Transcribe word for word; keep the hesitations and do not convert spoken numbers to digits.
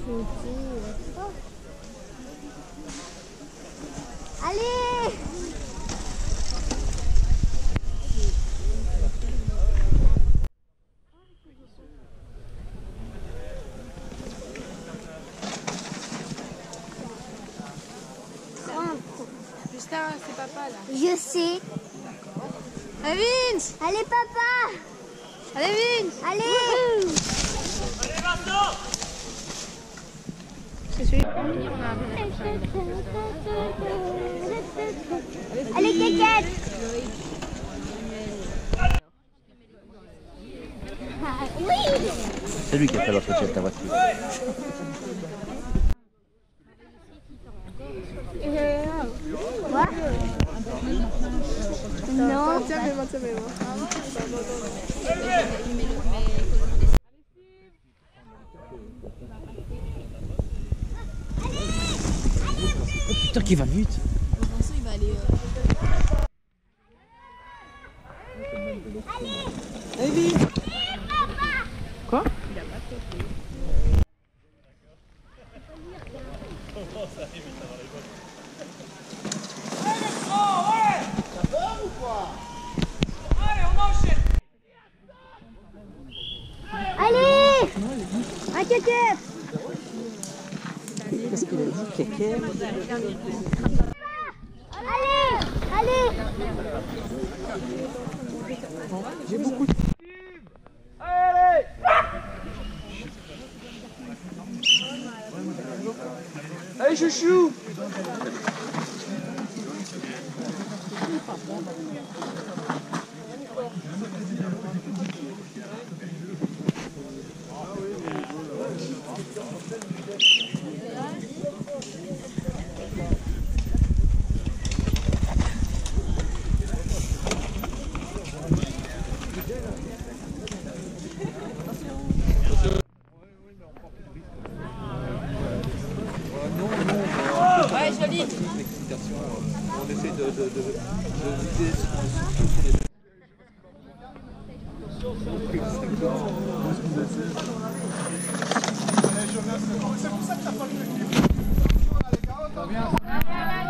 Allez! Putain, c'est papa là. Je sais. Allez Vince! Allez papa! Allez Vince! Allez! Allez maintenant! C'est celui. Allez Kékette! Ah, oui! C'est lui qui a fait l'entretien de ta voiture. Quoi? Non. Tiens, mets-moi, tiens, mets-moi. Oh putain, qui va vite! Vincent, il va aller. Allez vite! Quoi? Allez! Un Kékette! Qu'est-ce qu'il a dit, Kékette? Allez! Allez! J'ai beaucoup de... Allez! Allez chouchou! Ouais, joli. On essaie de, de, de, de viser C'est pour ça que t'as pas le